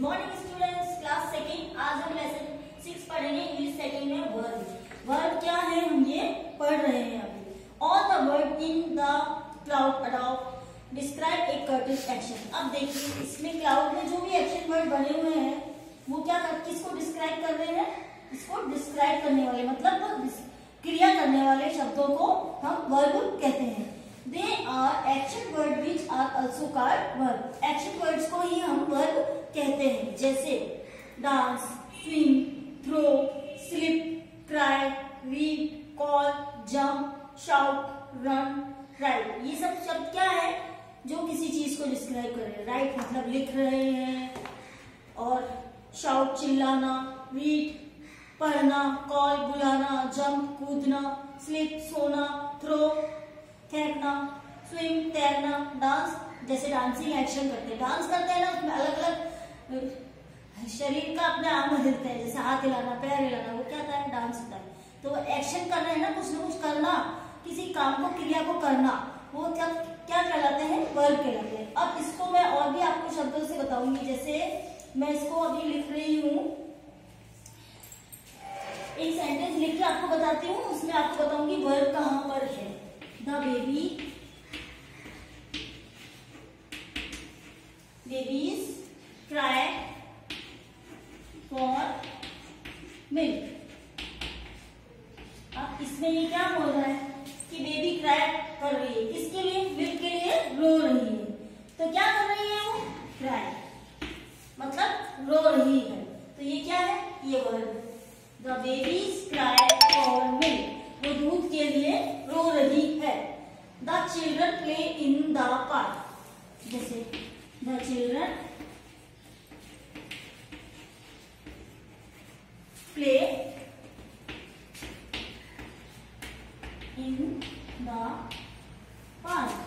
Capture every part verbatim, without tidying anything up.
Morning students, class second. आज हम lesson six पढ़ेंगे इंग्लिश सेकेंड में वर्ब। वर्ब क्या है हम ये पढ़ रहे हैं अभी। On the word in the cloud adopt describe a courteous action. अब देखिए इसमें क्लाउड में जो भी एक्शन वर्ड बने हुए हैं वो क्या कर किसको डिस्क्राइब कर रहे हैं, इसको डिस्क्राइब करने वाले मतलब क्रिया करने वाले शब्दों को हम वर्ब कहते हैं। They are action word which are also called verb. Action words को ही हम वर्ब कहते हैं, जैसे dance, swim, throw, slip, cry, read, call, jump, shout, run, write. ये सब शब्द क्या है जो किसी चीज को डिस्क्राइब कर रहे हैं। राइट मतलब लिख रहे हैं, और शाउट चिल्लाना, रीड पढ़ना, कॉल बुलाना, जंप कूदना, स्लिप सोना, थ्रो फेंकना, स्विम तैरना, डांस जैसे डांसिंग एक्शन करते हैं। डांस करते हैं ना, उसमें अलग अलग शरीर का अपने आप में हिलते हैं, जैसे हाथ हिलाना, पैर हिलाना, वो क्या होता है, डांस होता है। तो एक्शन कर रहे हैं ना, कुछ ना कुछ करना, किसी काम को क्रिया को करना, वो क्या क्या कहलाते हैं, वर्ब कहलाते हैं। अब इसको मैं और भी आपको शब्दों से बताऊंगी, जैसे मैं इसको अभी लिख रही हूँ, एक सेंटेंस लिख के आपको बताती हूँ, उसमें आपको बताऊंगी वर्ब कहाँ पर है। The baby babies cry for milk. अब इसमें ये क्या बोल रहा है कि बेबी क्राई कर रही है, किसके लिए, मिल्क के लिए रो रही है। तो क्या कर रही है वो, क्राई मतलब रो रही है। तो ये क्या है, ये verb. The babies cry for milk, वो दूध के लिए रो रही है। The children play in the park, जैसे the children play in the park,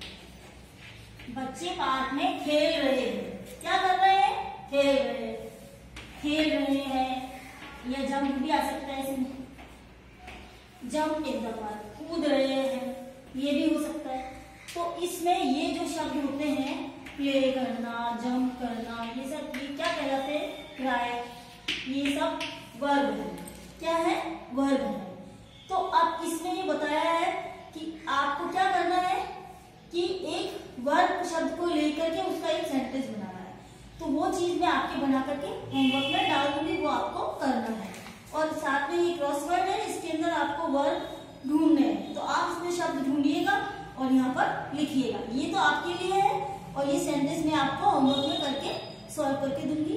बच्चे पार्क में खेल रहे हैं। क्या कर रहे हैं, खेल रहे हैं, खेल रहे हैं। या जंप भी आ सकता है इसमें, जंप इन द पार्क, कूद रहे हैं, ये भी हो सकता है। तो इसमें ये जो शब्द होते हैं, प्ले करना, जंप करना, ये सब ये क्या कहलाते हैं, क्राई, ये सब वर्ब है। क्या है, वर्ब है। तो अब इसमें ये बताया है कि आपको क्या करना है कि एक वर्ब शब्द को लेकर के उसका एक सेंटेंस बनाना है। तो वो चीज मैं आपके बना करके होमवर्क में डाल दूंगी, वो आपको करना है। और साथ में ये क्रॉसवर्ड है, इसके अंदर आपको वर्ब ढूंढने हैं। तो आप इसमें शब्द ढूंढिएगा और यहाँ पर लिखिएगा। ये तो आपके लिए है, और ये सेंटेंस मैं आपको होमवर्क में करके सॉल्व करके दूंगी।